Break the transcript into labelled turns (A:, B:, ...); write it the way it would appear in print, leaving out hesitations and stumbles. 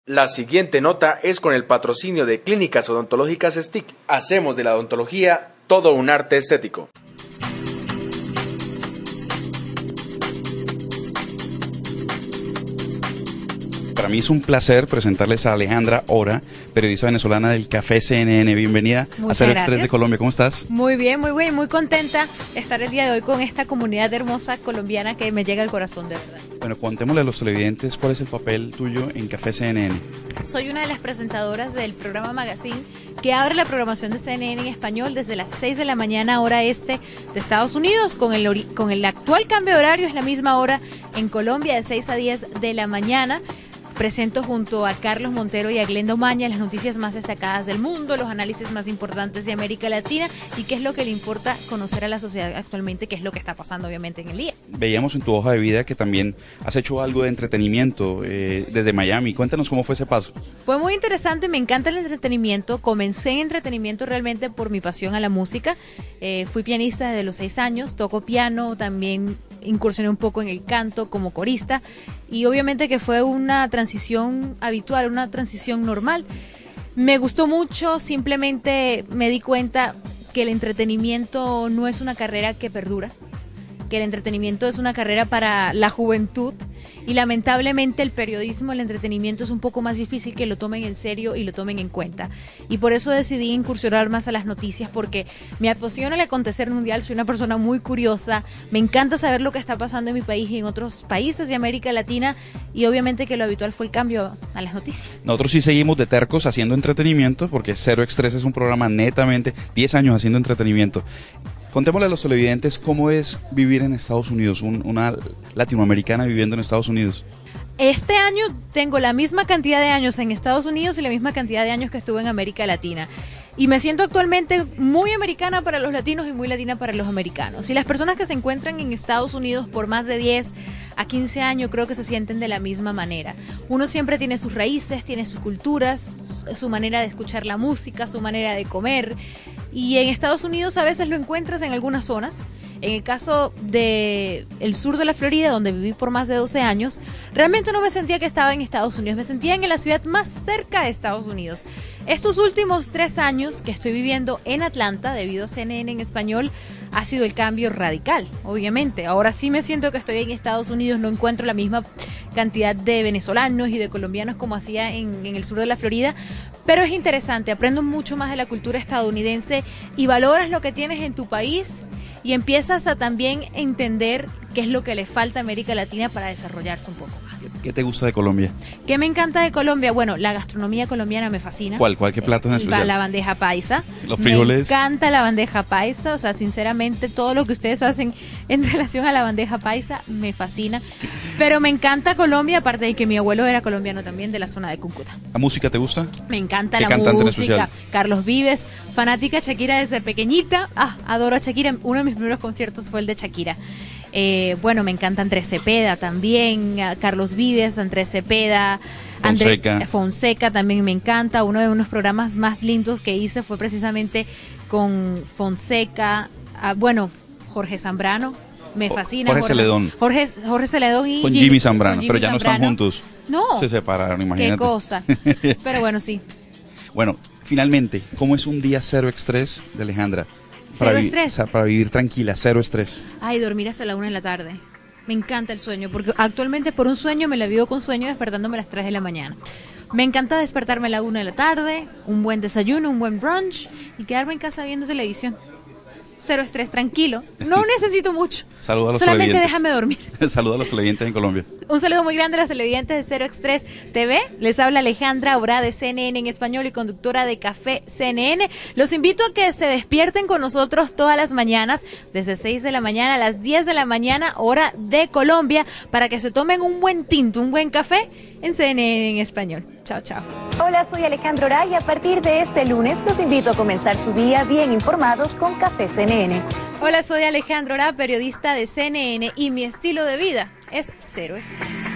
A: La siguiente nota es con el patrocinio de Clínicas Odontológicas STIC. Hacemos de la odontología todo un arte estético.
B: Para mí es un placer presentarles a Alejandra Ora, periodista venezolana del Café CNN. Bienvenida a Cero Extres de Colombia. ¿Cómo estás?
C: Muy bien, muy contenta de estar el día de hoy con esta comunidad hermosa colombiana que me llega al corazón, de verdad.
B: Bueno, contémosle a los televidentes cuál es el papel tuyo en Café CNN.
C: Soy una de las presentadoras del programa Magazine que abre la programación de CNN en español desde las 6 de la mañana hora este de Estados Unidos. Con el actual cambio de horario es la misma hora en Colombia de 6 a 10 de la mañana. Presento junto a Carlos Montero y a Glenda Umaña las noticias más destacadas del mundo, los análisis más importantes de América Latina y qué es lo que le importa conocer a la sociedad actualmente, qué es lo que está pasando obviamente en el día.
B: Veíamos en tu hoja de vida que también has hecho algo de entretenimiento desde Miami. Cuéntanos cómo fue ese paso.
C: Fue muy interesante, me encanta el entretenimiento. Comencé en entretenimiento realmente por mi pasión a la música. Fui pianista desde los 6 años, toco piano, también incursioné un poco en el canto como corista y obviamente que fue una transición habitual, una transición normal. Me gustó mucho, simplemente me di cuenta que el entretenimiento no es una carrera que perdura, que el entretenimiento es una carrera para la juventud y lamentablemente el periodismo, el entretenimiento es un poco más difícil que lo tomen en serio y lo tomen en cuenta. Y por eso decidí incursionar más a las noticias porque me apasiona el acontecer mundial, soy una persona muy curiosa, me encanta saber lo que está pasando en mi país y en otros países de América Latina y obviamente que lo habitual fue el cambio a las noticias.
B: Nosotros sí seguimos de tercos haciendo entretenimiento porque Cero Extres es un programa netamente 10 años haciendo entretenimiento. Contémosle a los televidentes cómo es vivir en Estados Unidos, una latinoamericana viviendo en Estados Unidos.
C: Este año tengo la misma cantidad de años en Estados Unidos y la misma cantidad de años que estuve en América Latina. Y me siento actualmente muy americana para los latinos y muy latina para los americanos. Y las personas que se encuentran en Estados Unidos por más de 10 a 15 años creo que se sienten de la misma manera. Uno siempre tiene sus raíces, tiene sus culturas, su manera de escuchar la música, su manera de comer. Y en Estados Unidos a veces lo encuentras en algunas zonas. En el caso del sur de la Florida, donde viví por más de 12 años, realmente no me sentía que estaba en Estados Unidos, me sentía en la ciudad más cerca de Estados Unidos. Estos últimos 3 años que estoy viviendo en Atlanta, debido a CNN en español, ha sido el cambio radical, obviamente. Ahora sí me siento que estoy en Estados Unidos, no encuentro la misma cantidad de venezolanos y de colombianos como hacía en el sur de la Florida, pero es interesante, aprendo mucho más de la cultura estadounidense y valoras lo que tienes en tu país y empiezas a también entender qué es lo que le falta a América Latina para desarrollarse un poco más.
B: ¿Qué te gusta de Colombia?
C: ¿Qué me encanta de Colombia? Bueno, la gastronomía colombiana me fascina.
B: ¿Cuál? ¿Qué plato en especial?
C: La bandeja paisa.
B: Los frijoles.
C: Me encanta la bandeja paisa, o sea, sinceramente todo lo que ustedes hacen en relación a la bandeja paisa me fascina. Pero me encanta Colombia, aparte de que mi abuelo era colombiano también, de la zona de Cúcuta.
B: ¿La música te gusta?
C: Me encanta la
B: cantante
C: música. Carlos Vives, fanática de Shakira desde pequeñita. Adoro a Shakira. Uno de mis primeros conciertos fue el de Shakira. Bueno, me encanta Andrés Cepeda también, Carlos Vives, Andrés Cepeda, Fonseca también me encanta. Uno de unos programas más lindos que hice fue precisamente con Fonseca, bueno, Jorge Zambrano, me fascina.
B: Jorge Celedón.
C: Jorge Celedón y
B: con Jimmy Zambrano, pero ya no están juntos.
C: No.
B: Se separaron, imagínate.
C: Qué cosa. Pero bueno, sí.
B: Bueno, finalmente, ¿cómo es un día Cero Extres de Alejandra?
C: Cero estrés.
B: Para vivir tranquila, cero estrés.
C: Ay, dormir hasta la 1 de la tarde. Me encanta el sueño, porque actualmente por un sueño me la vivo con sueño despertándome a las 3 de la mañana. Me encanta despertarme a la 1 de la tarde, un buen desayuno, un buen brunch y quedarme en casa viendo televisión. Cero estrés, tranquilo. No necesito mucho.
B: Saludos a los
C: solamente
B: televidentes.
C: Déjame dormir.
B: Saludos a los televidentes en Colombia.
C: Un saludo muy grande a los televidentes de Cero Extres TV. Les habla Alejandra Ora de CNN en español y conductora de Café CNN. Los invito a que se despierten con nosotros todas las mañanas, desde 6 de la mañana a las 10 de la mañana, hora de Colombia, para que se tomen un buen tinto, un buen café en CNN en español. Chao, chao.
D: Hola, soy Alejandra Ora y a partir de este lunes los invito a comenzar su día bien informados con Café CNN.
C: Hola, soy Alejandra Ora, periodista de CNN y mi estilo de vida es cero estrés.